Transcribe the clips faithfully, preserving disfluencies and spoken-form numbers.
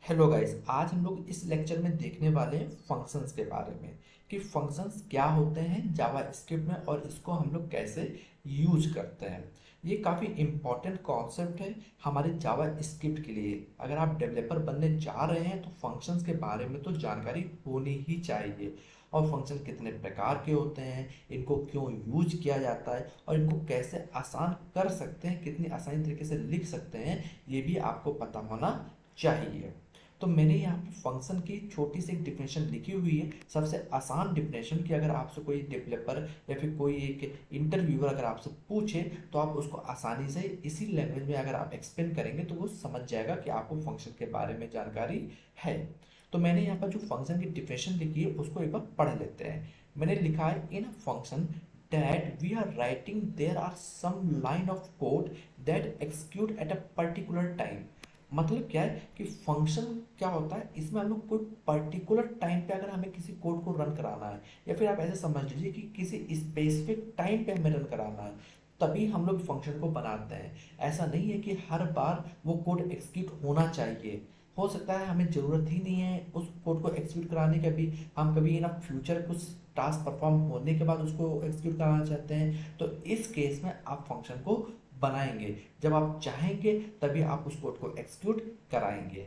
Hello guys, आज हम लोग इस लेक्चर में देखने वाले हैं फंक्शंस के बारे में कि फंक्शंस क्या होते हैं जावा स्क्रिप्ट में और इसको हम लोग कैसे यूज करते हैं। ये काफ़ी इम्पॉर्टेंट कॉन्सेप्ट है हमारे जावा स्क्रिप्ट के लिए। अगर आप डेवलपर बनने जा रहे हैं तो फंक्शंस के बारे में तो जानकारी होनी ही चाहिए, और फंक्शन कितने प्रकार के होते हैं, इनको क्यों यूज किया जाता है और इनको कैसे आसान कर सकते हैं, कितनी आसानी तरीके से लिख सकते हैं, ये भी आपको पता होना चाहिए। तो मैंने यहाँ पे फंक्शन की छोटी सी एक डिफिनेशन लिखी हुई है, सबसे आसान डिफिनेशन कि अगर आपसे कोई डेवलपर या फिर कोई एक इंटरव्यूअर अगर आपसे पूछे तो आप उसको आसानी से इसी लैंग्वेज में अगर आप एक्सप्लेन करेंगे तो वो समझ जाएगा कि आपको फंक्शन के बारे में जानकारी है। तो मैंने यहाँ पर जो फंक्शन की डिफिनेशन लिखी है उसको एक बार पढ़ लेते हैं। मैंने लिखा है, in a function that we are writing there are some line of code that execute at a particular time। मतलब क्या है कि फंक्शन क्या होता है, इसमें हम लोग कोई पर्टिकुलर टाइम पे अगर हमें किसी कोड को रन कराना है, या फिर आप ऐसे समझ लीजिए कि किसी स्पेसिफिक टाइम पे हमें रन कराना है, तभी हम लोग फंक्शन को बनाते हैं। ऐसा नहीं है कि हर बार वो कोड एग्जीक्यूट होना चाहिए। हो सकता है हमें ज़रूरत ही नहीं है उस कोड को एग्जीक्यूट कराने के, भी हम कभी ना फ्यूचर कुछ टास्क परफॉर्म होने के बाद उसको एग्जीक्यूट कराना चाहते हैं, तो इस केस में आप फंक्शन को बनाएंगे। जब आप चाहेंगे तभी आप उस कोड को एग्जीक्यूट कराएंगे।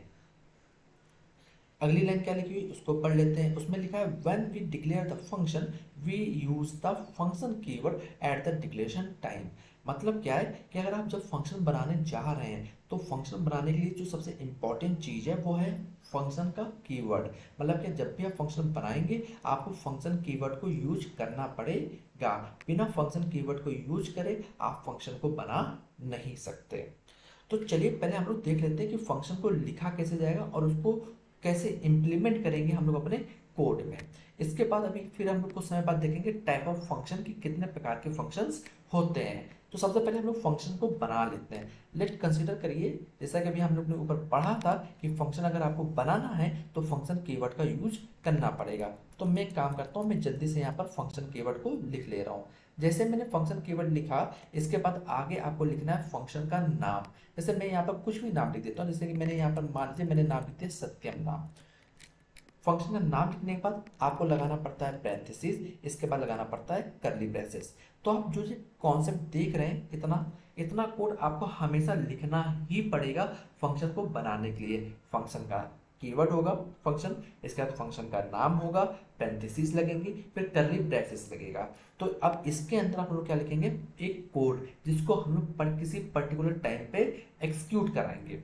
अगली लाइन क्या लिखी हुई उसको पढ़ लेते हैं। उसमें लिखा है, when we declare the function we use the function keyword at the declaration time. मतलब क्या है कि अगर आप जब फंक्शन बनाने जा रहे हैं तो फंक्शन बनाने के लिए जो सबसे इंपॉर्टेंट चीज़ है वो है फंक्शन का कीवर्ड। मतलब कि जब भी आप फंक्शन बनाएंगे आपको फंक्शन कीवर्ड को यूज करना पड़ेगा। बिना फंक्शन कीवर्ड को यूज करे आप फंक्शन को बना नहीं सकते। तो चलिए पहले हम लोग देख लेते हैं कि फंक्शन को लिखा कैसे जाएगा और उसको कैसे इम्प्लीमेंट करेंगे हम लोग अपने कोड में। इसके बाद अभी फिर हम लोग कुछ समय बाद देखेंगे टाइप ऑफ फंक्शन की कितने प्रकार के फंक्शंस होते हैं। तो सबसे पहले हम लोग फंक्शन को बना लेते हैं। लेट कंसीडर करिए, जैसा कि अभी हम लोग ने ऊपर पढ़ा था कि फंक्शन अगर आपको बनाना है तो फंक्शन कीवर्ड का यूज करना पड़ेगा। तो मैं एक काम करता हूँ, मैं जल्दी से यहाँ पर फंक्शन कीवर्ड को लिख ले रहा हूँ। जैसे मैंने फंक्शन कीवर्ड लिखा, इसके बाद आगे आपको लिखना है फंक्शन का नाम। जैसे मैं यहाँ पर कुछ भी नाम लिख देता हूँ, जैसे कि मैंने यहाँ पर मान लीजिए मैंने नाम लिख दिया सत्यम नाम। फंक्शन का नाम लिखने के बाद आपको लगाना पड़ता है पैरेंथेसिस, इसके बाद लगाना पड़ता है कर्ली ब्रेसेस। तो आप जो ये कॉन्सेप्ट देख रहे हैं, इतना इतना कोड आपको हमेशा लिखना ही पड़ेगा फंक्शन को बनाने के लिए। फंक्शन का कीवर्ड होगा फंक्शन, इसके बाद फंक्शन का नाम होगा, पैरेंथेसिस लगेंगी, फिर कर्ली ब्रेसेस लगेगा। तो अब इसके अंदर आप लोग क्या लिखेंगे, एक कोड जिसको हम लोग पर किसी पर्टिकुलर टाइम पे एक्सिक्यूट कराएंगे।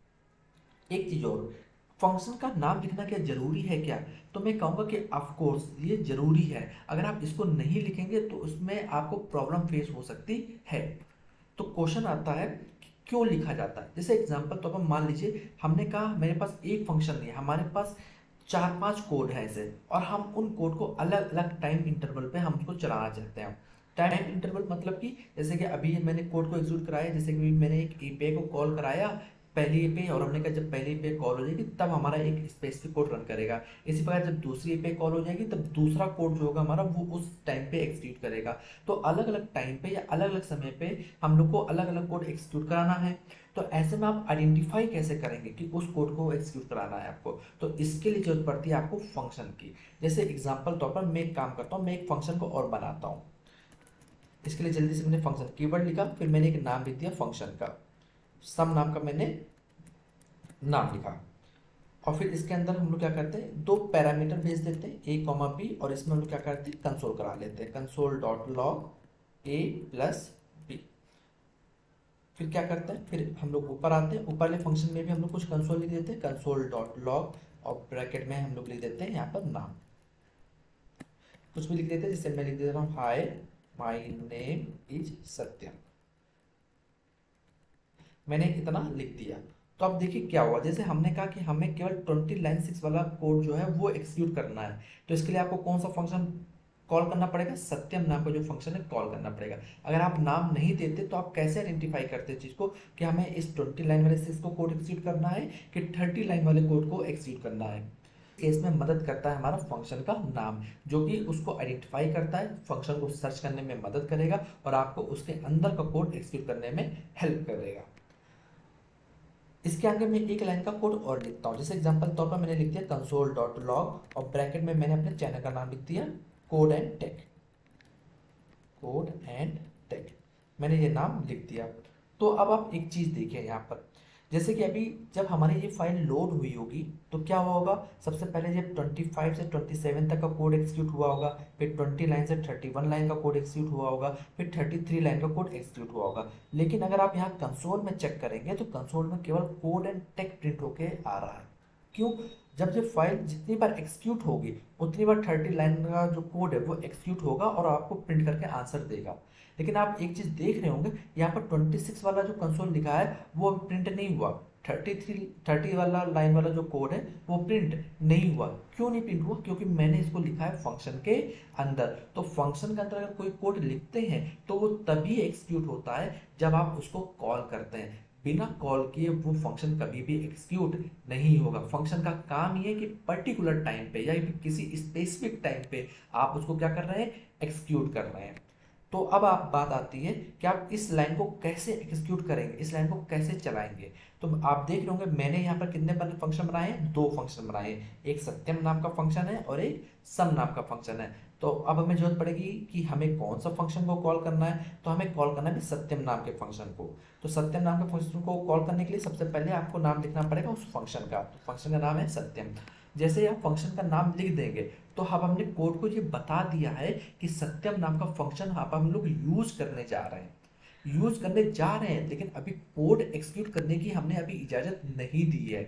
एक चीज और, फंक्शन का नाम लिखना क्या जरूरी है क्या? तो मैं कहूँगा कि ऑफ कोर्स ये जरूरी है। अगर आप इसको नहीं लिखेंगे तो उसमें आपको प्रॉब्लम फेस हो सकती है। तो क्वेश्चन आता है कि क्यों लिखा जाता है। जैसे एग्जांपल तो अपन मान लीजिए हमने कहा मेरे पास एक फंक्शन नहीं है, हमारे पास चार पांच कोड है ऐसे, और हम उन कोड को अलग अलग टाइम इंटरवल पे हम उसको चलाना चाहते हैं। टाइम इंटरवल मतलब कि जैसे कि अभी मैंने कोड को एग्जीक्यूट कराया, जैसे कि मैंने एक एपीआई को कॉल कराया पहली एपीआई, और हमने कहा जब पहली एपीआई कॉल हो जाएगी तब हमारा एक स्पेसिफिक कोड रन करेगा। इसी प्रकार जब दूसरी एपीआई कॉल हो जाएगी तब दूसरा कोड जो होगा हमारा वो उस टाइम पे एग्जीक्यूट करेगा। तो अलग अलग टाइम पे या अलग अलग समय पे हम लोग को अलग अलग कोड एग्जीक्यूट कराना है। तो ऐसे में आप आइडेंटिफाई कैसे करेंगे कि उस कोड को एग्जीक्यूट कराना है आपको? तो इसके लिए जरूरत पड़ती है आपको फंक्शन की। जैसे एग्जाम्पल तौर पर मैं एक काम करता हूँ, मैं एक फंक्शन को और बनाता हूँ। इसके लिए जल्दी से मैंने फंक्शन कीवर्ड लिखा, फिर मैंने एक नाम लिख दिया फंक्शन का, सम नाम का मैंने नाम लिखा, और फिर इसके अंदर हम लोग क्या करते हैं, दो पैरामीटर भेज देते हैं ए कॉमा बी, और इसमें हम लोग क्या करते हैं कंसोल करा लेते हैं, console dot log A plus B. फिर क्या करते हैं, फिर हम लोग ऊपर आते हैं, ऊपर वाले फंक्शन में भी हम लोग कुछ कंसोल लिख देते हैं, कंसोल डॉट लॉग, और ब्रैकेट में हम लोग लिख देते हैं यहाँ पर नाम, कुछ भी लिख देते हैं। जैसे मैं लिख दे रहा हूँ, हाय माई नेम इज सत्यम। मैंने इतना लिख दिया। तो अब देखिए क्या हुआ, जैसे हमने कहा कि हमें केवल ट्वेंटी लाइन सिक्स वाला कोड जो है वो एक्सिक्यूट करना है, तो इसके लिए आपको कौन सा फंक्शन कॉल करना पड़ेगा, सत्यम नाम का जो फंक्शन है कॉल करना पड़ेगा। अगर आप नाम नहीं देते तो आप कैसे आइडेंटिफाई करते हैं चीज को कि हमें इस ट्वेंटी लाइन वाले सिक्स को कोड एक्सिक्यूट करना है कि थर्टी लाइन वाले कोड को एक्सिक्यूट करना है? केस में मदद करता है हमारा फंक्शन का नाम, जो कि उसको आइडेंटिफाई करता है, फंक्शन को सर्च करने में मदद करेगा और आपको उसके अंदर का कोड एक्सिक्यूट करने में हेल्प करेगा। इसके आगे मैं एक लाइन का कोड और लिखता हूँ। जैसे एग्जांपल तौर पर मैंने लिख दिया कंसोल डॉट लॉग और ब्रैकेट में मैंने अपने चैनल का नाम लिख दिया code and tech, code and tech मैंने ये नाम लिख दिया। तो अब आप एक चीज़ देखिए यहाँ पर, जैसे कि अभी जब हमारी ये फाइल लोड हुई होगी तो क्या हुआ होगा, सबसे पहले जब पच्चीस से सत्ताईस तक का कोड एग्जीक्यूट हुआ होगा, फिर बीस लाइन से इकतीस लाइन का कोड एग्जीक्यूट हुआ होगा, फिर तैंतीस लाइन का कोड एग्जीक्यूट हुआ होगा। लेकिन अगर आप यहाँ कंसोल में चेक करेंगे तो कंसोल में केवल कोड एंड टेक प्रिंट होके आ रहा है। क्यों? जब ये फाइल जितनी बार एग्जीक्यूट होगी उतनी बार तीस लाइन का जो कोड है वो एग्जीक्यूट होगा और आपको प्रिंट करके आंसर देगा। लेकिन आप एक चीज़ देख रहे होंगे यहाँ पर छब्बीस वाला जो कंसोल लिखा है वो अभी प्रिंट नहीं हुआ, तैंतीस तीस वाला लाइन वाला जो कोड है वो प्रिंट नहीं हुआ। क्यों नहीं प्रिंट हुआ? क्योंकि मैंने इसको लिखा है फंक्शन के अंदर। तो फंक्शन के अंदर अगर कोई कोड लिखते हैं तो वो तभी एग्जीक्यूट होता है जब आप उसको कॉल करते हैं। बिना कॉल किए वो फंक्शन कभी भी एग्जीक्यूट नहीं होगा। फंक्शन का काम ये है कि पर्टिकुलर टाइम पे या किसी स्पेसिफिक टाइम पे आप उसको क्या कर रहे हैं, एग्जीक्यूट कर रहे हैं। तो अब आप बात आती है कि आप इस लाइन को कैसे एग्जीक्यूट करेंगे, इस लाइन को कैसे चलाएंगे। तो आप देख रहे होंगे मैंने यहाँ पर कितने फंक्शन बनाए हैं, दो फंक्शन बनाए हैं, एक सत्यम नाम का फंक्शन है और एक सम नाम का फंक्शन है। तो अब हमें जरूरत पड़ेगी कि हमें कौन सा फंक्शन को कॉल करना है, तो हमें कॉल करना है सत्यम नाम के फंक्शन को। तो सत्यम नाम के फंक्शन को कॉल करने के लिए सबसे पहले आपको नाम लिखना पड़ेगा उस फंक्शन का। तो फंक्शन का नाम है सत्यम। जैसे आप फंक्शन का नाम लिख देंगे तो अब हमने कोड को ये बता दिया है कि सत्यम नाम का फंक्शन अब हम लोग यूज करने जा रहे हैं, यूज करने जा रहे हैं लेकिन अभी कोड एग्जीक्यूट करने की हमने अभी इजाजत नहीं दी है।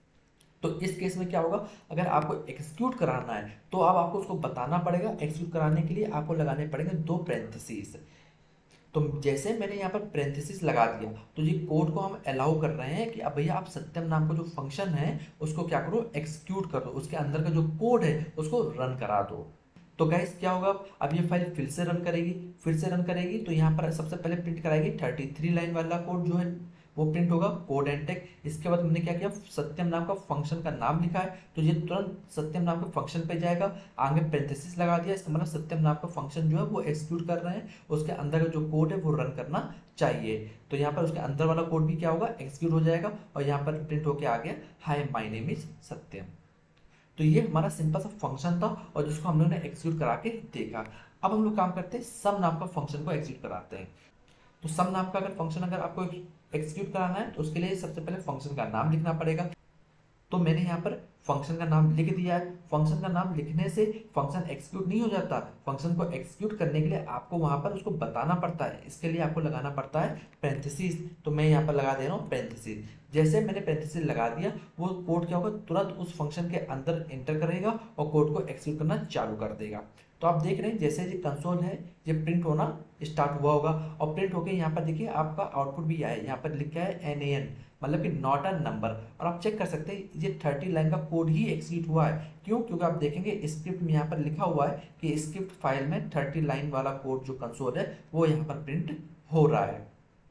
तो इस केस में क्या होगा, अगर आपको एग्जीक्यूट कराना है तो अब आपको उसको बताना पड़ेगा। एग्जीक्यूट कराने के लिए आपको लगाने पड़ेंगे दो पैरेंथेसिस। तो जैसे मैंने यहाँ पर पैरेंथेसिस लगा दिया तो ये कोड को हम अलाउ कर रहे हैं कि अब भैया आप सत्यम नाम का जो फंक्शन है उसको क्या करो, एग्जीक्यूट कर दो, उसके अंदर का जो कोड है उसको रन करा दो। तो गाइस क्या होगा, अब ये फाइल फिर से रन करेगी, फिर से रन करेगी तो यहाँ पर सबसे पहले प्रिंट कराएगी तैंतीस लाइन वाला कोड जो है वो प्रिंट होगा, कोड एंड टेक। इसके बाद हमने क्या किया, सत्यम नाम का फंक्शन का नाम लिखा है तो ये तुरंत सत्यम नाम के फंक्शन पे जाएगा, आगे पैरेंथेसिस लगा दिया, इसका मतलब सत्यम नाम का फंक्शन जो है वो एग्जीक्यूट कर रहे हैं, उसके अंदर का जो कोड है वो रन करना चाहिए। तो यहाँ पर उसके अंदर वाला कोड भी क्या होगा, एग्जीक्यूट हो जाएगा और यहाँ पर प्रिंट होके आ गया hi my name is Satyam. तो ये हमारा सिंपल सा फंक्शन था और जिसको हम लोगों ने एग्जीक्यूट करा के देखा। अब हम लोग काम करते हैं सम नाम का फंक्शन को एग्जीक्यूट कराते हैं। तो सम नाम का अगर फंक्शन अगर आपको एग्जीक्यूट कराना है तो उसके लिए सबसे पहले फंक्शन का नाम लिखना पड़ेगा। तो मैंने यहाँ पर फंक्शन का नाम लिख दिया है। फंक्शन का नाम लिखने से फंक्शन एग्जीक्यूट नहीं हो जाता, फंक्शन को एग्जीक्यूट करने के लिए आपको वहां पर उसको बताना पड़ता है, इसके लिए आपको लगाना पड़ता है पैरेंथेसिस। तो मैं यहाँ पर लगा दे रहा हूँ पैरेंथेसिस। जैसे मैंने पैरेंथेसिस लगा दिया वो कोड क्या होगा, तुरंत उस फंक्शन के अंदर एंटर करेगा और कोड को एग्जीक्यूट करना चालू कर देगा। तो आप देख रहे हैं जैसे ये कंसोल है ये प्रिंट होना स्टार्ट हुआ होगा और प्रिंट होके यहाँ पर देखिए आपका आउटपुट भी आया है, यहाँ पर लिखा है एन ए एन मतलब कि नॉट अ नंबर। और आप चेक कर सकते हैं ये तीस लाइन का कोड ही एग्जीक्यूट हुआ है। क्यों? क्योंकि आप देखेंगे स्क्रिप्ट में यहाँ पर लिखा हुआ है कि स्क्रिप्ट फाइल में तीस लाइन वाला कोड जो कंसोल है वो यहाँ पर प्रिंट हो रहा है।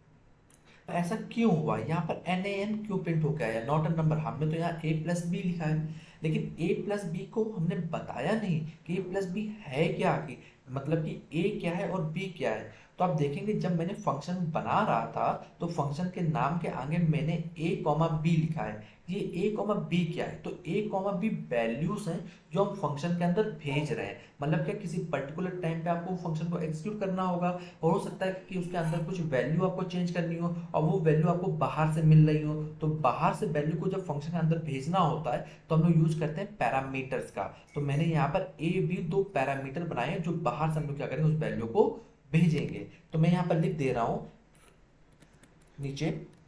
ऐसा क्यों हुआ, यहाँ पर एन ए एन क्यों प्रिंट होकर आया, नॉट अ नंबर। हमने तो यहाँ ए प्लस बी लिखा है लेकिन ए प्लस बी को हमने बताया नहीं कि ए प्लस बी है क्या, कि मतलब कि ए क्या है और बी क्या है। तो आप देखेंगे जब मैंने फंक्शन बना रहा था तो फंक्शन के नाम के आगे मैंने ए कॉमा बी लिखा है। ये ए कॉमा बी क्या है, तो ए कॉमा बी वैल्यूज हैं जो हम फंक्शन के अंदर भेज रहे हैं। मतलब क्या किसी पर्टिकुलर टाइम पे आपको फंक्शन को एग्जीक्यूट करना होगा और हो सकता है कि उसके अंदर कुछ वैल्यू आपको चेंज करनी हो और वो वैल्यू आपको बाहर से मिल रही हो। तो बाहर से वैल्यू को जब फंक्शन के अंदर भेजना होता है तो हम लोग यूज करते हैं पैरामीटर्स का। तो मैंने यहाँ पर ए बी दो पैरामीटर बनाए हैं जो बाहर से हम लोग क्या करेंगे उस वैल्यू को भेजेंगे। तो मैं यहाँ पर लिख दे रहा हूं नीचे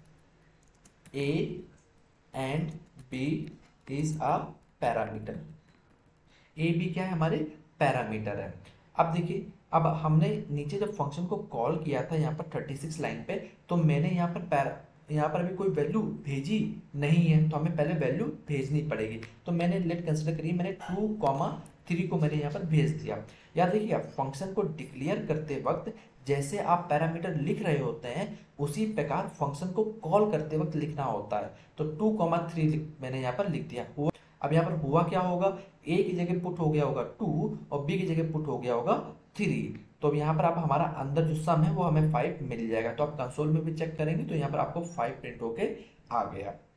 A and B is a parameter. A B क्या है, हमारे पैरामीटर है। अब देखिए अब हमने नीचे जब फंक्शन को कॉल किया था यहाँ पर छत्तीस लाइन पे तो मैंने यहाँ पर पैरा यहाँ पर अभी कोई वैल्यू भेजी नहीं है तो हमें पहले वैल्यू भेजनी पड़ेगी। तो मैंने लेट कंसिडर करिए मैंने टू कॉमा थ्री को मैंने यहाँ पर भेज दिया। याद देखिए आप फंक्शन को डिक्लेयर करते वक्त जैसे आप पैरामीटर लिख रहे होते हैं उसी प्रकार फंक्शन को कॉल करते वक्त लिखना होता है। तो टू कॉमा थ्री मैंने यहाँ पर लिख दिया। अब यहाँ पर हुआ क्या होगा, ए की जगह पुट हो गया होगा टू और बी की जगह पुट हो गया होगा थ्री। तो यहाँ पर आप हमारा अंदर जो सम है वो हमें फाइव मिल जाएगा। तो आप कंसोल में भी चेक करेंगे तो यहाँ पर आपको फाइव प्रिंट होके आ गया।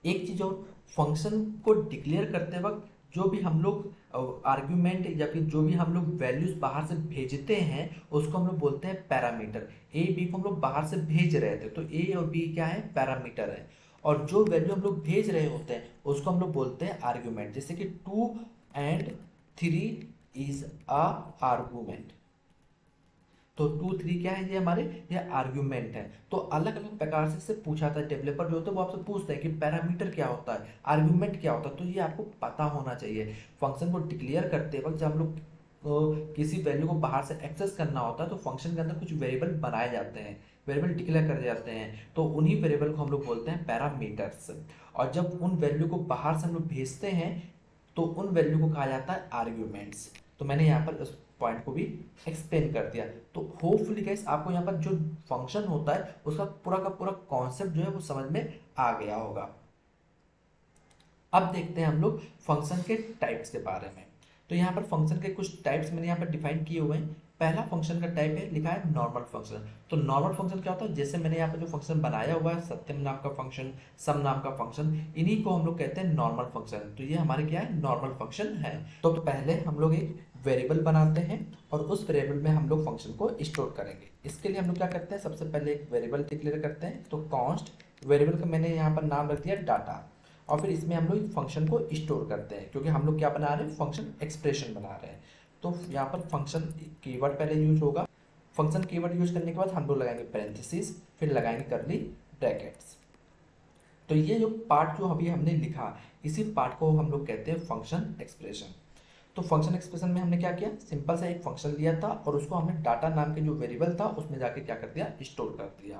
एक चीज़ और, फंक्शन को डिक्लेयर करते वक्त जो भी हम लोग आर्ग्यूमेंट या फिर जो भी हम लोग वैल्यूज बाहर से भेजते हैं उसको हम लोग बोलते हैं पैरामीटर। ए बी को हम लोग बाहर से भेज रहे थे तो ए और बी क्या है, पैरामीटर है। और जो वैल्यू हम लोग भेज रहे होते हैं उसको हम लोग बोलते हैं आर्ग्यूमेंट। जैसे कि two and three is a argument, तो टू थ्री क्या है, ये हमारे ये आर्ग्यूमेंट है। तो अलग अलग प्रकार से इससे पूछा था, डेवलपर जो होते हैं वो आपसे पूछते हैं कि पैरामीटर क्या होता है, आर्ग्यूमेंट क्या होता है, तो ये आपको पता होना चाहिए। फंक्शन को डिक्लेयर करते वक्त जब हम लोग तो किसी वैल्यू को बाहर से एक्सेस करना होता है तो फंक्शन के अंदर कुछ वेरिएबल बनाए जाते हैं, वेरिएबल डिक्लेयर कर जाते हैं, तो उन्हीं वेरिएबल को हम लोग बोलते हैं पैरामीटर्स। और जब उन वैल्यू को बाहर से हम लोग भेजते हैं तो उन वैल्यू को कहा जाता है आर्ग्यूमेंट्स। तो मैंने यहाँ पर उस पॉइंट को भी एक्सप्लेन कर दिया। तो होपफुली गाइस आपको यहाँ पर जो फंक्शन होता है उसका पूरा का पूरा कॉन्सेप्ट जो है वो समझ में आ गया होगा। अब देखते हैं हम लोग फंक्शन के टाइप्स के बारे में। तो यहाँ पर फंक्शन के कुछ टाइप्स मैंने यहाँ पर डिफाइन किए हुए हैं। पहला फंक्शन का टाइप है, लिखा है नॉर्मल फंक्शन। तो नॉर्मल फंक्शन क्या होता है, जैसे मैंने यहाँ पर जो फंक्शन बनाया हुआ है सत्यम नाम का फंक्शन, सम नाम का फंक्शन, इन्हीं को हम लोग कहते हैं नॉर्मल फंक्शन। तो ये हमारे क्या है, नॉर्मल फंक्शन है। तो पहले हम लोग एक वेरिएबल बनाते हैं और उस वेरिएबल में हम लोग फंक्शन को स्टोर करेंगे। इसके लिए हम लोग क्या करते हैं, सबसे पहले एक वेरिएबल डिक्लेयर करते हैं। तो कॉन्स्ट वेरिएबल का मैंने यहाँ पर नाम रख दिया डाटा, और फिर इसमें हम लोग फंक्शन को स्टोर करते हैं क्योंकि हम लोग क्या बना रहे हैं, फंक्शन एक्सप्रेशन बना रहे हैं। तो यहाँ पर फंक्शन कीवर्ड पहले यूज होगा। फंक्शन कीवर्ड यूज करने के बाद हम लोग लगाएंगे पैरेंथेसिस, फिर लगाएंगे करली ब्रैकेट्स। तो ये जो पार्ट जो अभी हमने लिखा, इसी पार्ट को हम लोग कहते हैं फंक्शन एक्सप्रेशन। तो फंक्शन एक्सप्रेशन में हमने क्या किया, सिंपल सा एक फंक्शन लिया था और उसको हमने डाटा नाम के जो वेरिएबल था उसमें जाके क्या कर दिया, स्टोर कर दिया।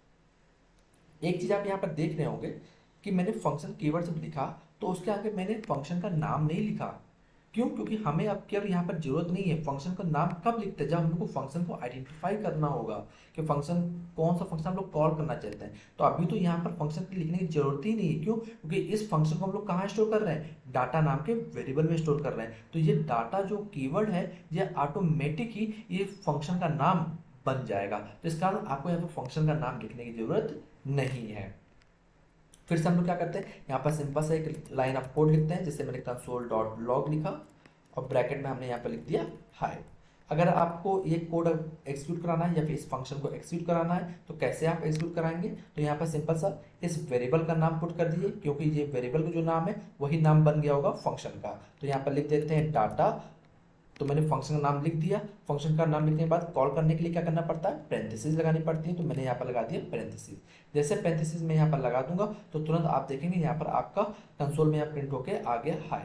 एक चीज आप यहाँ पर देख रहे होंगे कि मैंने फंक्शन कीवर्ड जब लिखा तो उसके आगे मैंने फंक्शन का नाम नहीं लिखा। क्यों, क्योंकि हमें अब क्या यहाँ पर जरूरत नहीं है। फंक्शन का नाम कब लिखते हैं, जब हम लोग को फंक्शन को आइडेंटिफाई करना होगा कि फंक्शन कौन सा फंक्शन हम लोग कॉल करना चाहते हैं। तो अभी तो यहाँ पर फंक्शन लिखने की जरूरत ही नहीं है। क्यों, क्योंकि इस फंक्शन को हम लोग कहाँ स्टोर कर रहे हैं, डाटा नाम के वेरिएबल में स्टोर कर रहे हैं। तो ये डाटा जो कीवर्ड है ये ऑटोमेटिक ही ये फंक्शन का नाम बन जाएगा। तो इस कारण आपको यहाँ पर फंक्शन का नाम लिखने की जरूरत नहीं है। फिर से हम लोग क्या करते हैं, यहाँ पर सिंपल से एक लाइन ऑफ कोड लिखते हैं। जैसे मैंने कंसोल डॉट लॉग लिखा और ब्रैकेट में हमने यहाँ पर लिख दिया हाय। अगर आपको ये कोड एक्सिक्यूट कराना है या फिर इस फंक्शन को एक्सिक्यूट कराना है तो कैसे आप एक्सिक्यूट कराएंगे, तो यहाँ पर सिंपल सा इस वेरिएबल का नाम पुट कर दीजिए, क्योंकि ये वेरिएबल का जो नाम है वही नाम बन गया होगा फंक्शन का। तो यहाँ पर लिख देते हैं डाटा। तो मैंने फंक्शन का नाम लिख दिया। फंक्शन का नाम लिखने के बाद कॉल करने के लिए क्या करना पड़ता है, पैरेंथेसिस लगानी पड़ती है। तो मैंने यहाँ पर लगा दिया पैरेंथेसिस। जैसे पैरेंथेसिस में यहाँ पर लगा दूंगा तो तुरंत आप देखेंगे यहाँ पर आपका कंसोल में यहाँ प्रिंट होके आ गया हाय।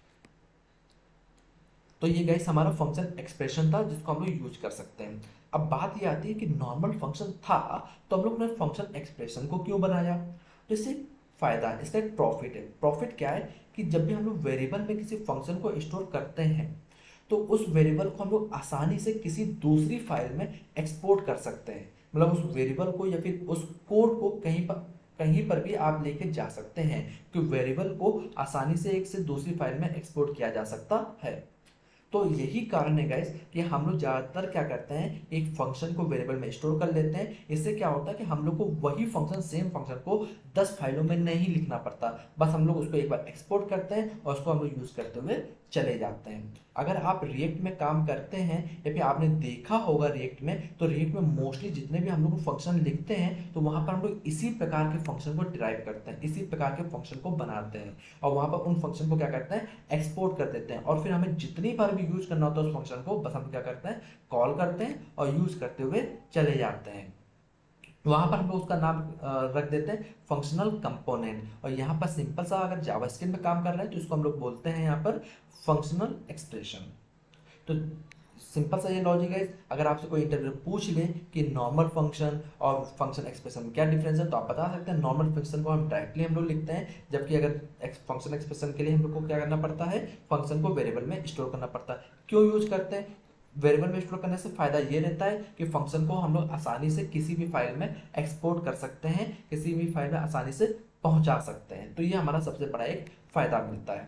तो ये गाइस हमारा फंक्शन एक्सप्रेशन था जिसको हम लोग यूज कर सकते हैं। अब बात ये आती है कि नॉर्मल फंक्शन था तो हम लोग ने फंक्शन एक्सप्रेशन को क्यों बनाया। तो इससे फायदा है, इसका एक प्रॉफिट है। प्रॉफिट क्या है कि जब भी हम लोग वेरिएबल में किसी फंक्शन को स्टोर करते हैं तो उस वेरिएबल को हम लोग आसानी से किसी दूसरी फाइल में एक्सपोर्ट कर सकते हैं। मतलब उस वेरिएबल को या फिर उस कोड को कहीं पर कहीं पर भी आप लेके जा सकते हैं कि वेरिएबल को आसानी से एक से दूसरी फाइल में एक्सपोर्ट किया जा सकता है। तो यही कारण है गाइस कि हम लोग ज़्यादातर क्या करते हैं, एक फंक्शन को वेरिएबल में स्टोर कर लेते हैं। इससे क्या होता है कि हम लोग को वही फंक्शन सेम फंक्शन को दस फाइलों में नहीं लिखना पड़ता। बस हम लोग उसको एक बार एक्सपोर्ट करते हैं और उसको हम लोग यूज़ करते हुए चले जाते हैं। अगर आप रिएक्ट में काम करते हैं या फिर आपने देखा होगा रिएक्ट में, तो रिएक्ट में मोस्टली जितने भी हम लोग फंक्शन लिखते हैं तो वहाँ पर हम लोग इसी प्रकार के फंक्शन को डिराइव करते हैं, इसी प्रकार के फंक्शन को बनाते हैं और वहाँ पर उन फंक्शन को क्या करते हैं, एक्सपोर्ट कर देते हैं। और फिर हमें जितनी बार भी यूज करना होता है उस फंक्शन को बस हम क्या करते हैं, कॉल करते हैं और यूज करते हुए चले जाते हैं। वहाँ पर हम लोग उसका नाम रख देते हैं फंक्शनल कंपोनेंट। और यहाँ पर सिंपल सा अगर जावास्क्रिप्ट में काम कर रहा है तो इसको हम लोग बोलते हैं यहाँ पर फंक्शनल एक्सप्रेशन। तो सिंपल सा ये लॉजिक है। अगर आपसे कोई इंटरव्यू पूछ ले कि नॉर्मल फंक्शन और फंक्शन एक्सप्रेशन में क्या डिफरेंस है तो आप बता सकते हैं नॉर्मल फंक्शन को हम डायरेक्टली हम लोग लिखते हैं, जबकि अगर फंक्शन एक्सप्रेशन के लिए हम लोग को क्या करना पड़ता है, फंक्शन को वेरिएबल में स्टोर करना पड़ता है। क्यों यूज करते हैं, वेरिएबल में स्टोर करने से फायदा ये रहता है कि फंक्शन को हम लोग आसानी से किसी भी फाइल में एक्सपोर्ट कर सकते हैं, किसी भी फाइल में आसानी से पहुंचा सकते हैं। तो ये हमारा सबसे बड़ा एक फायदा मिलता है।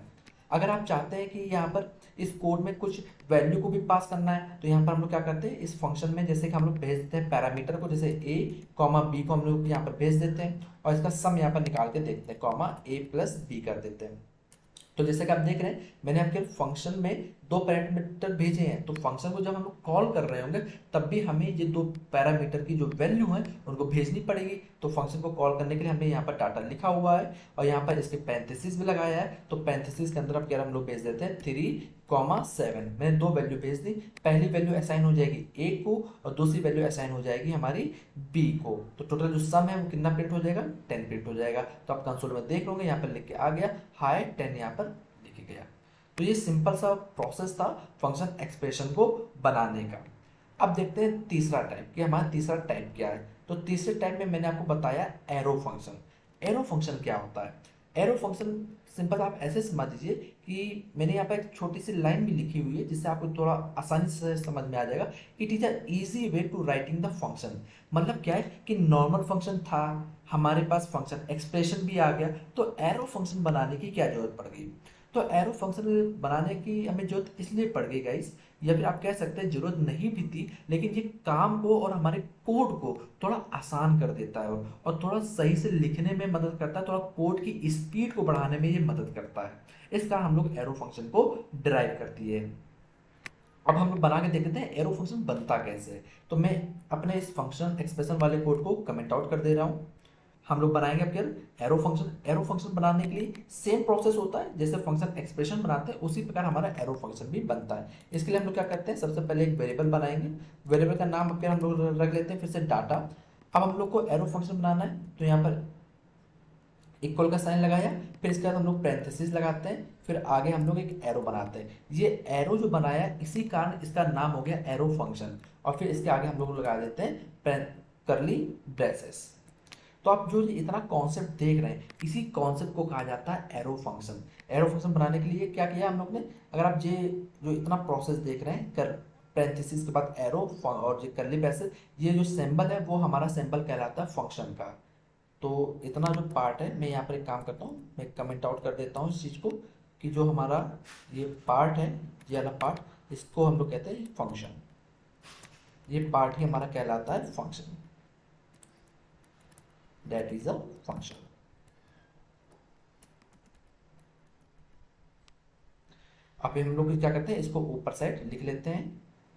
अगर आप चाहते हैं कि यहाँ पर इस कोड में कुछ वैल्यू को भी पास करना है तो यहाँ पर हम लोग क्या करते हैं, इस फंक्शन में जैसे कि हम लोग भेज देते हैं पैरामीटर को, जैसे ए कॉमा बी को हम लोग यहाँ पर भेज देते हैं और इसका सम यहाँ पर निकाल के देखते हैं, कॉमा ए प्लस बी कर देते हैं। तो जैसे कि आप देख रहे हैं मैंने आपके फंक्शन में दो पैरामीटर भेजे हैं, तो फंक्शन को जब हम लोग कॉल कर रहे होंगे तब भी हमें ये दो पैरामीटर की जो वैल्यू है उनको भेजनी पड़ेगी। तो फंक्शन को कॉल करने के लिए हमने यहाँ पर डाटा लिखा हुआ है और यहाँ पर इसके पैंतीस भी लगाया है। तो पैंतीस के अंदर अब क्या हम लोग भेज देते हैं थ्री कॉमा सेवन, मैंने दो वैल्यू भेज दी। पहली वैल्यू असाइन हो जाएगी ए को और दूसरी वैल्यू असाइन हो जाएगी हमारी बी को। तो टोटल जो सम है वो कितना प्रिंट हो जाएगा, टेन प्रिंट हो जाएगा। तो आप कंसोल में देख लोगे यहाँ पर लिख के आ गया हाई टेन, यहाँ पर लिख गया। तो ये सिंपल सा प्रोसेस था फंक्शन एक्सप्रेशन को बनाने का। अब देखते हैं तीसरा टाइप कि हमारा तीसरा टाइप क्या है। तो तीसरे टाइप में मैंने आपको बताया एरो फंक्शन। एरो फंक्शन क्या होता है? एरो फंक्शन सिंपल आप ऐसे समझ लीजिए कि मैंने यहाँ पर एक छोटी सी लाइन भी लिखी हुई है जिससे आपको थोड़ा आसानी से समझ में आ जाएगा। It is a easy way to writing the function. मतलब क्या है कि नॉर्मल फंक्शन था, हमारे पास फंक्शन एक्सप्रेशन भी आ गया, तो एरो फंक्शन बनाने की क्या जरूरत पड़ गई? तो एरो फंक्शन बनाने की हमें जरूरत इसलिए पड़ गई गाइस, या फिर आप कह सकते हैं जरूरत नहीं भी थी, लेकिन ये काम को और हमारे कोड को थोड़ा आसान कर देता है और थोड़ा सही से लिखने में मदद करता है, थोड़ा कोड की स्पीड को बढ़ाने में ये मदद करता है। इस कारण हम लोग एरो फंक्शन को ड्राइव करती है। अब हम लोग बना के देखते हैं एरो फंक्शन बनता कैसे है। तो मैं अपने इस फंक्शन एक्सप्रेशन वाले कोड को कमेंट आउट कर दे रहा हूँ। हम लोग बनाएंगे अब क्या, एरो फंक्शन। एरो फंक्शन बनाने के लिए सेम प्रोसेस होता है, जैसे फंक्शन एक्सप्रेशन बनाते हैं उसी प्रकार हमारा एरो फंक्शन भी बनता है। इसके लिए हम लोग क्या करते हैं, सबसे पहले एक वेरिएबल बनाएंगे। वेरिएबल का नाम अब क्या हम लोग रख लेते हैं फिर से डाटा। अब हम लोग को एरो फंक्शन बनाना है तो यहाँ पर इक्वल का साइन लगाया, फिर इसके बाद हम लोग पैरेंथेसिस लगाते हैं, फिर आगे हम लोग एक एरो बनाते हैं। ये एरो जो बनाया इसी कारण इसका नाम हो गया एरो फंक्शन। और फिर इसके आगे हम लोग लगा देते हैं करली ब्रेसेस। तो आप जो इतना कॉन्सेप्ट देख रहे हैं इसी कॉन्सेप्ट को कहा जाता है एरो फंक्शन। एरो फंक्शन बनाने के लिए क्या किया हम लोग ने, अगर आप ये जो इतना प्रोसेस देख रहे हैं कर पैरेंथेसिस के बाद एरो और जो करली ब्रेसेस, ये जो सिंबल है वो हमारा सिंबल कहलाता है फंक्शन का। तो इतना जो पार्ट है, मैं यहाँ पर एक काम करता हूँ, मैं कमेंट आउट कर देता हूँ इस चीज़ को कि जो हमारा ये पार्ट है, ये वाला पार्ट, इसको हम लोग कहते हैं फंक्शन। ये पार्ट ही हमारा कहलाता है function, that is a function. अब हम लोग क्या करते हैं, इसको ऊपर साइड लिख लेते हैं।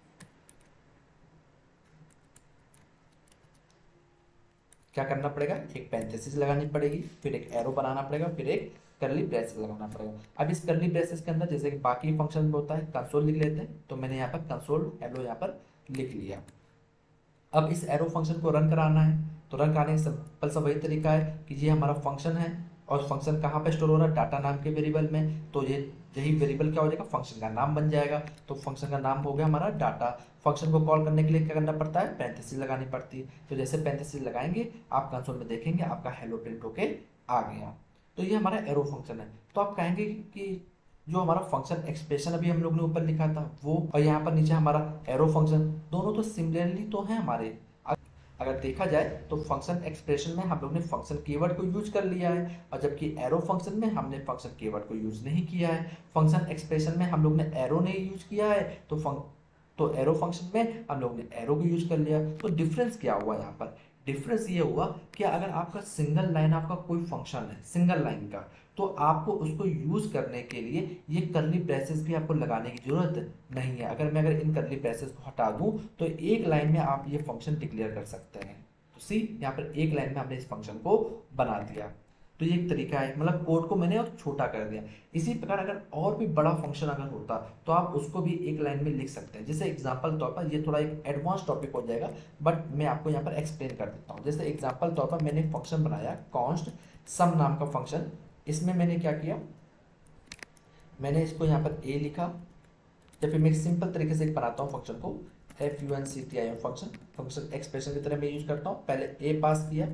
क्या करना पड़ेगा, एक पैरेंथेसिस लगानी पड़ेगी, फिर एक एरो बनाना पड़ेगा, फिर एक करली ब्रेसेस लगाना पड़ेगा। अब इस करली ब्रेसेस के अंदर जैसे कि बाकी फंक्शन में होता है कंसोल लिख लेते हैं, तो मैंने यहाँ पर कंसोल हेलो यहाँ पर लिख लिया। अब इस एरो फंक्शन को रन कराना है, तो रन कराने का सिंपल सा वही तरीका है कि ये हमारा फंक्शन है और फंक्शन कहाँ पे स्टोर हो रहा है, डाटा नाम के वेरिएबल में। तो ये यही वेरिएबल क्या हो जाएगा, फंक्शन का नाम बन जाएगा। तो फंक्शन का नाम हो गया हमारा डाटा। फंक्शन को कॉल करने के लिए क्या करना पड़ता है, पैरेंथेसिस लगानी पड़ती है। तो जैसे पैरेंथेसिस लगाएंगे आप कंसोल में देखेंगे आपका हेलो प्रिंट होके आ गया। तो ये हमारा एरो फंक्शन है। तो आप कहेंगे कि जो हमारा फंक्शन एक्सप्रेशन अभी हम लोग ने ऊपर लिखा था वो, और यहाँ पर नीचे हमारा एरो फंक्शन, दोनों तो सिमिलरली तो है हमारे। अगर देखा जाए तो फंक्शन एक्सप्रेशन में हम लोग ने फंक्शन कीवर्ड को यूज कर लिया है, और जबकि एरो फंक्शन में हमने फंक्शन कीवर्ड को यूज नहीं किया है। फंक्शन एक्सप्रेशन में हम लोग ने एरो नहीं यूज किया है, तो फंक तो एरो फंक्शन में हम लोग ने एरो को यूज कर लिया। तो डिफरेंस क्या हुआ यहाँ पर, डिफरेंस ये हुआ कि अगर आपका सिंगल लाइन आपका कोई फंक्शन है सिंगल लाइन का, तो आपको उसको यूज करने के लिए ये करली ब्रेसेस भी आपको लगाने की जरूरत नहीं है। अगर मैं अगर इन करली ब्रेसेस को हटा दूं तो एक लाइन में आप ये फंक्शन डिक्लेयर कर सकते हैं। तो सी यहाँ पर एक लाइन में हमने इस फंक्शन को बना दिया। तो ये एक तरीका है, मतलब कोड को मैंने और छोटा कर दिया। इसी प्रकार अगर और भी बड़ा फंक्शन अगर होता तो आप उसको भी एक लाइन में लिख सकते हैं। जैसे एग्जांपल तौर पर, ये थोड़ा एक एडवांस टॉपिक हो जाएगा बट मैं आपको यहाँ पर एक्सप्लेन कर देता हूँ। जैसे एग्जांपल तौर पर मैंने एक फंक्शन बनाया कॉन्स्ट सम नाम का फंक्शन। इसमें मैंने क्या किया, मैंने इसको यहाँ पर ए लिखा, या फिर मैं सिंपल तरीके से बनाता हूँ फंक्शन को, F U N C T I M function function expression की तरह मैं यूज करता हूँ। पहले ए पास किया,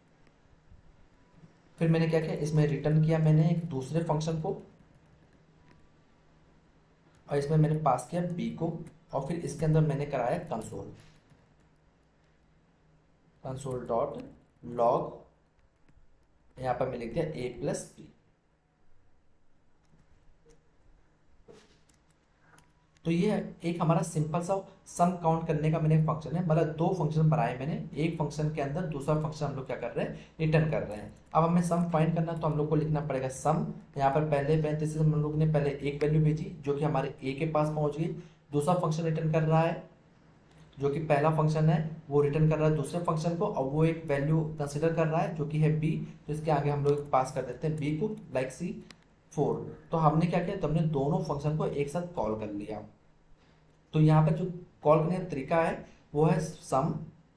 फिर मैंने क्या किया, इसमें रिटर्न किया मैंने एक दूसरे फंक्शन को, और इसमें मैंने पास किया बी को, और फिर इसके अंदर मैंने कराया कंसोल कंसोल डॉट लॉग, यहाँ पर मैं लिख दिया ए प्लस बी। तो ये एक हमारा सिंपल सा सम काउंट करने का मैंने फंक्शन है, मतलब दो फंक्शन बनाए मैंने, एक फंक्शन के अंदर दूसरा फंक्शन हम लोग क्या कर रहे हैं, रिटर्न कर रहे हैं। अब हमें सम फाइंड करना है तो हम लोग को लिखना पड़ेगा सम। यहाँ पर पहले पैंतीस हम लोग ने पहले एक वैल्यू भेजी जो कि हमारे ए के पास पहुंच गई, दूसरा फंक्शन रिटर्न कर रहा है जो कि पहला फंक्शन है वो रिटर्न कर रहा है दूसरे फंक्शन को, और वो एक वैल्यू कंसिडर कर रहा है जो कि है बी, तो इसके आगे हम लोग पास कर देते हैं बी को, लाइक सी फोर। तो हमने क्या किया, तो हमने दोनों फंक्शन को एक साथ कॉल कर लिया। तो यहाँ पर जो कॉल करने का तरीका है वो है सम,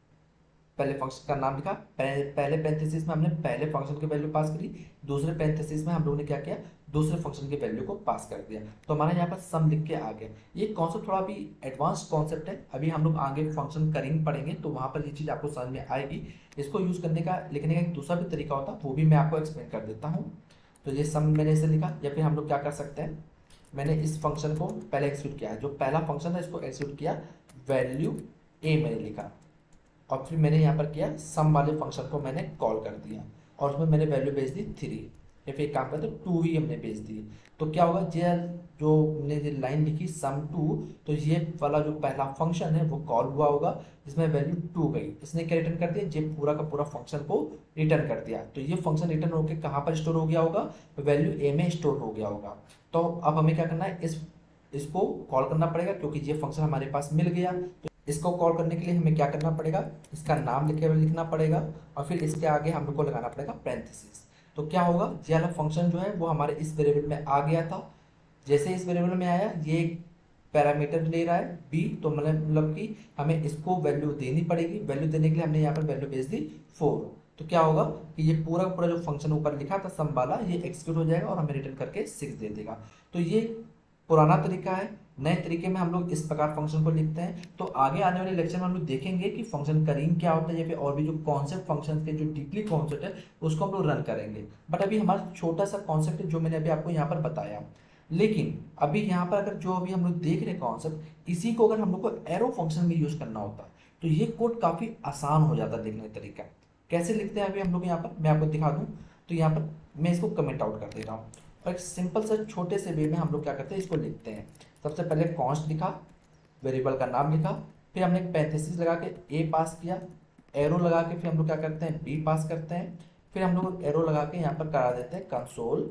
पहले फंक्शन का नाम लिखा, पहले पैंतीस में हमने पहले फंक्शन की वैल्यू पास करी, दूसरे पैंतीस में हम लोगों ने क्या किया, दूसरे फंक्शन की वैल्यू को पास कर दिया। तो हमारा यहाँ पर सम लिख के आ गया। ये कॉन्सेप्ट थोड़ा भी एडवांस कॉन्सेप्ट है, अभी हम लोग आगे फंक्शन करेंगे पढ़ेंगे तो वहाँ पर ये चीज़ आपको समझ में आएगी। इसको यूज़ करने का, लिखने का एक दूसरा भी तरीका होता है, वो भी मैं आपको एक्सप्लेन कर देता हूँ। तो ये सम मैंने इसे लिखा, या फिर हम लोग क्या कर सकते हैं, मैंने इस फंक्शन को पहले एक्सिक्यूट किया है, जो पहला फंक्शन है इसको एक्सिक्यूट किया, वैल्यू ए मैंने लिखा, और फिर मैंने यहाँ पर किया सम वाले फंक्शन को मैंने कॉल कर दिया, और उसमें मैंने वैल्यू भेज दी थ्री, या फिर एक काम करते टू ही हमने भेज दी। तो क्या होगा, ये जो हमने लाइन लिखी सम टू, तो ये वाला जो पहला फंक्शन है वो कॉल हुआ होगा, इसमें वैल्यू टू गई, इसने क्या रिटर्न कर दिया, ये पूरा का पूरा फंक्शन को रिटर्न कर दिया। तो ये फंक्शन रिटर्न होकर कहाँ पर स्टोर हो गया होगा, वैल्यू ए में स्टोर हो गया होगा। तो अब हमें क्या करना है, इस इसको कॉल करना पड़ेगा, क्योंकि ये फंक्शन हमारे पास मिल गया। तो इसको कॉल करने के लिए हमें क्या करना पड़ेगा, इसका नाम लिखे हुए लिखना पड़ेगा, और फिर इसके आगे हम लोग को लगाना पड़ेगा पैरेंथेसिस। तो क्या होगा, ये वाला फंक्शन जो है वो हमारे इस वेरिएबल में आ गया था, जैसे इस वेरिएबल में आया ये पैरामीटर ले रहा है बी, तो मतलब कि हमें इसको वैल्यू देनी पड़ेगी। वैल्यू देने के लिए हमने यहाँ पर वैल्यू भेज दी फोर। तो क्या होगा कि ये पूरा पूरा जो फंक्शन ऊपर लिखा था सम वाला, ये एक्सिक्यूट हो जाएगा और हमें रिटर्न करके सिक्स दे देगा। तो ये पुराना तरीका है। नए तरीके में हम लोग इस प्रकार फंक्शन को लिखते हैं। तो आगे आने वाले लेक्चर में हम लोग देखेंगे कि फंक्शन करीम क्या होता है, या फिर और भी जो कॉन्सेप्ट फंक्शन के जो डीपली कॉन्सेप्ट है उसको हम लोग रन करेंगे। बट अभी हमारा छोटा सा कॉन्सेप्ट है जो मैंने अभी आपको यहाँ पर बताया। लेकिन अभी यहाँ पर अगर जो अभी हम लोग देख रहे हैं कॉन्सेप्ट, इसी को अगर हम लोग को एरो फंक्शन में यूज करना होता तो ये कोड काफ़ी आसान हो जाता लिखने का तरीका। कैसे लिखते हैं अभी हम लोग यहाँ पर मैं आपको दिखा दूँ। तो यहाँ पर मैं इसको कमेंट आउट कर दे रहा हूँ, और एक सिंपल सा छोटे से वे में हम लोग क्या करते हैं, इसको लिखते हैं। सबसे पहले कॉन्स्ट लिखा, वेरिएबल का नाम लिखा, फिर हमने पैरेंथेसिस लगा के ए पास किया, एरो लगा के फिर हम लोग क्या करते हैं बी पास करते हैं, फिर हम लोग एरो लगा के यहाँ पर करा देते हैं कंसोल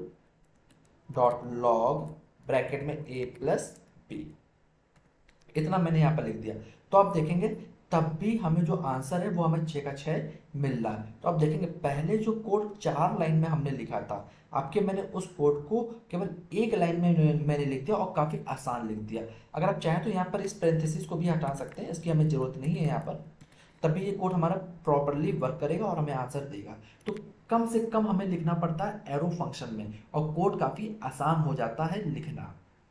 डॉट लॉग ब्रैकेट में ए प्लस बी। इतना मैंने यहाँ पर लिख दिया। तो आप देखेंगे तब भी हमें जो आंसर है वो हमें छः का छः मिल रहा है। तो आप देखेंगे पहले जो कोड चार लाइन में हमने लिखा था, आपके मैंने उस कोड को केवल एक लाइन में मैंने लिख दिया और काफ़ी आसान लिख दिया। अगर आप चाहें तो यहाँ पर इस पैरेंथेसिस को भी हटा सकते हैं, इसकी हमें ज़रूरत नहीं है यहाँ पर, तभी ये कोड हमारा प्रॉपरली वर्क करेगा और हमें आंसर देगा। तो कम से कम हमें लिखना पड़ता है एरो फंक्शन में, और कोड काफ़ी आसान हो जाता है लिखना।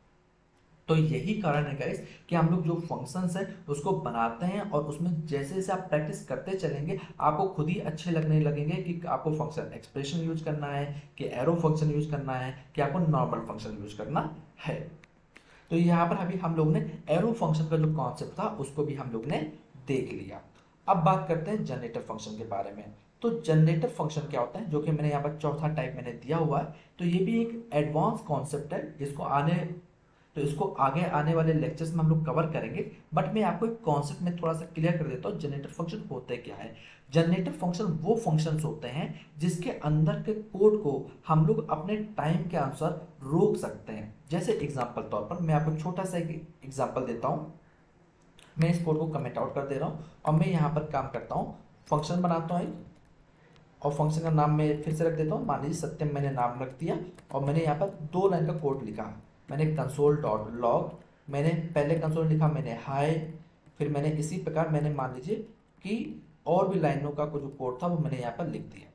तो यही कारण है गाइस कि हम लोग जो फंक्शंस है उसको बनाते हैं, और उसमें जैसे जैसे आप प्रैक्टिस करते चलेंगे आपको खुद ही अच्छे लगने लगेंगे कि आपको फंक्शन एक्सप्रेशन यूज करना है, कि एरो फंक्शन यूज करना है, कि आपको नॉर्मल फंक्शन यूज करना है। तो यहाँ पर अभी हम लोग ने एरो फंक्शन का जो कॉन्सेप्ट था उसको भी हम लोग ने देख लिया। अब बात करते हैं जनरेटर फंक्शन के बारे में। तो जनरेटर फंक्शन क्या होता है, जो कि मैंने यहाँ पर चौथा टाइप मैंने दिया हुआ है। तो ये भी एक एडवांस कॉन्सेप्ट है, जिसको आने तो इसको आगे आने वाले लेक्चर्स में हम लोग कवर करेंगे। बट मैं आपको एक कॉन्सेप्ट में थोड़ा सा क्लियर कर देता हूँ जनरेटर फंक्शन होते क्या है। जनरेटर फंक्शन वो फंक्शंस होते हैं जिसके अंदर के कोड को हम लोग अपने टाइम के अनुसार रोक सकते हैं। जैसे एग्जांपल तौर पर मैं आपको छोटा सा एक एग्जांपल देता हूँ। मैं इस कोड को कमेंट आउट कर दे रहा हूँ, और मैं यहाँ पर काम करता हूँ, फंक्शन बनाता हूँ, और फंक्शन का नाम मैं फिर से रख देता हूँ। मान लीजिए सत्यम मैंने नाम रख दिया, और मैंने यहाँ पर दो लाइन का कोड लिखा। मैंने कंसोल डॉट लॉग, मैंने पहले कंसोल लिखा मैंने हाय, फिर मैंने इसी प्रकार मैंने मान लीजिए कि और भी लाइनों का कुछ जो कोड था वो मैंने यहाँ पर लिख दिया।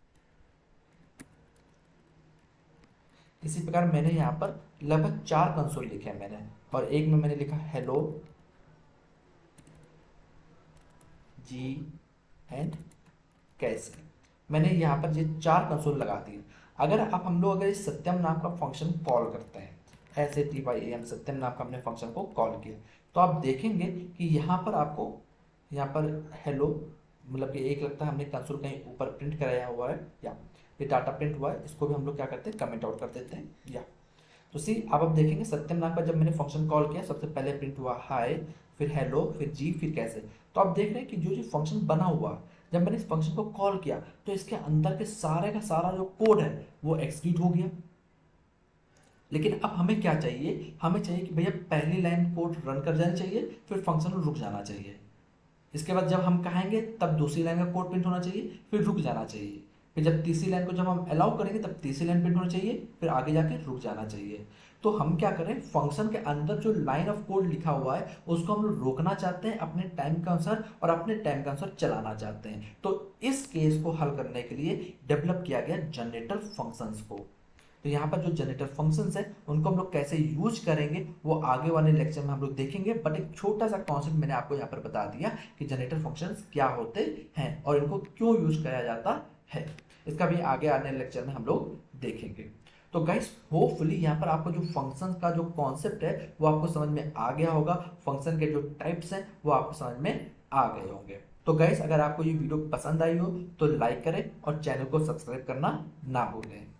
इसी प्रकार मैंने यहाँ पर लगभग चार कंसोल लिखे हैं मैंने, और एक में मैंने लिखा हेलो जी एंड कैसे। मैंने यहाँ पर ये चार कंसोल लगा दिए। अगर आप हम लोग अगर इस सत्यम नाम का फंक्शन कॉल करते हैं, S A T Y A M Satyam नाम का हमने फंक्शन को कॉल किया, तो आप देखेंगे कि यहाँ पर आपको यहाँ पर हेलो मतलब कि एक लगता है हमने कंसोल कहीं ऊपर प्रिंट कराया हुआ है, या ये डाटा प्रिंट हुआ है, इसको भी हम लोग क्या करते हैं कमेंट आउट कर देते हैं। या तो सी अब आप देखेंगे सत्यम नाम पर जब मैंने फंक्शन कॉल किया सबसे पहले प्रिंट हुआ हाय, फिर हेलो, फिर जी, फिर कैसे। तो आप देख रहे हैं कि जो जो फंक्शन बना हुआ, जब मैंने इस फंक्शन को कॉल किया तो इसके अंदर के सारे का सारा जो कोड है वो एग्जीक्यूट हो गया। लेकिन अब हमें क्या चाहिए, हमें चाहिए कि भैया पहली लाइन कोड रन कर जानी चाहिए, फिर फंक्शन रुक जाना चाहिए। इसके बाद जब हम कहेंगे तब दूसरी लाइन का कोड प्रिंट होना चाहिए, फिर रुक जाना चाहिए। फिर जब तीसरी लाइन को जब हम अलाउ करेंगे तब तीसरी लाइन प्रिंट होना चाहिए, फिर आगे जाके रुक जाना चाहिए। तो हम क्या करें, फंक्शन के अंदर जो लाइन ऑफ कोड लिखा हुआ है उसको हम लोग रोकना चाहते हैं अपने टाइम के अनुसार और अपने टाइम के अनुसार चलाना चाहते हैं। तो इस केस को हल करने के लिए डेवलप किया गया जनरेटर फंक्शंस को। तो यहाँ पर जो जनरेटर फंक्शंस है उनको हम लोग कैसे यूज करेंगे वो आगे वाले लेक्चर में हम लोग देखेंगे। बट एक छोटा सा कॉन्सेप्ट मैंने आपको यहाँ पर बता दिया कि जनरेटर फंक्शंस क्या होते हैं और इनको क्यों यूज किया जाता है, इसका भी आगे आने लेक्चर में हम लोग देखेंगे। तो गाइस होपफुली यहाँ पर आपको जो फंक्शन का जो कॉन्सेप्ट है वो आपको समझ में आ गया होगा, फंक्शन के जो टाइप्स हैं वो आपको समझ में आ गए होंगे। तो गाइस अगर आपको ये वीडियो पसंद आई हो तो लाइक करें और चैनल को सब्सक्राइब करना ना भूलें।